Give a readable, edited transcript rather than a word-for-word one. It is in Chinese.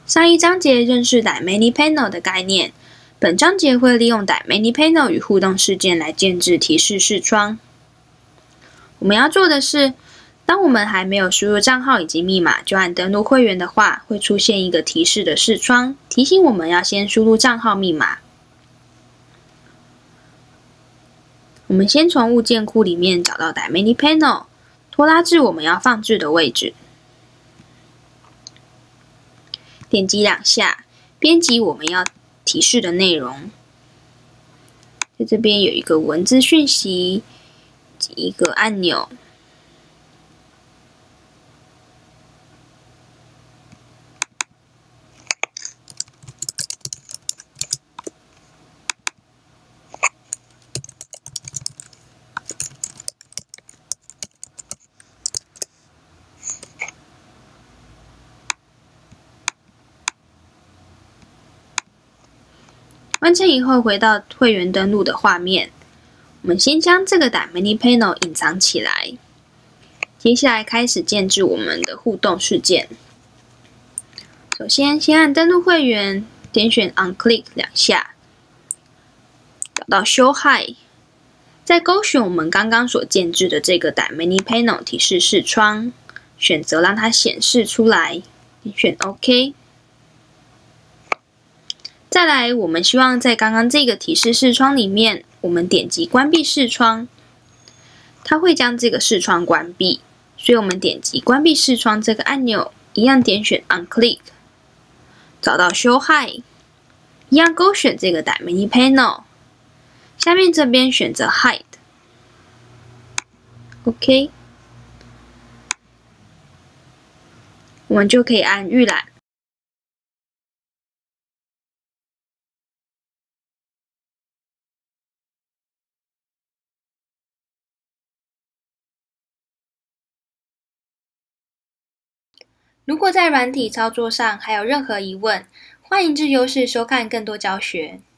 上一章节认识 dynManyPanel 的概念，本章节会利用 dynManyPanel 与互动事件来建置提示视窗。我们要做的是，当我们还没有输入账号以及密码就按登录会员的话，会出现一个提示的视窗，提醒我们要先输入账号密码。我们先从物件库里面找到 dynManyPanel， 拖拉至我们要放置的位置。点击2下，编辑我们要提示的内容。在这边有一个文字讯息及一个按钮。完成以后，回到会员登录的画面，我们先将这个dynManyPanel隐藏起来。接下来开始建置我们的互动事件。首先，先按登录会员，点选 OnClick 2下，找到 Show Hi， 再勾选我们刚刚所建置的这个dynManyPanel提示视窗，选择让它显示出来，点选 OK。再来，我们希望在刚刚这个提示视窗里面，我们点击关闭视窗，它会将这个视窗关闭，所以我们点击关闭视窗这个按钮，一样点选 OnClick， 找到 Show Hi， 一样勾选这个dynManyPanel， 下面这边选择 Hide，OK， 我们就可以按预览。如果在软体操作上还有任何疑问，欢迎至优视收看更多教学。